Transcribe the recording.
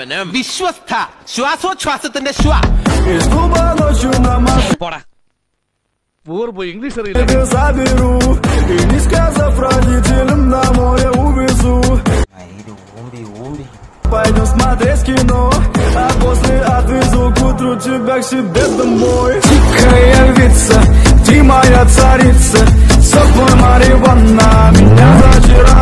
സ്ഥാപനം വിശ്വസ്ത ശ്വാസോച്ഛ്വാസത്തിന്റെ ശ്വ. പോടാ പൂർവ്വ ഇംഗ്ലീഷ് Пойдем смотреть кино, а после отвезу к утру тебя к себе домой. Тихая львица, ты моя царица, сок мой марихуана меня зачаровал.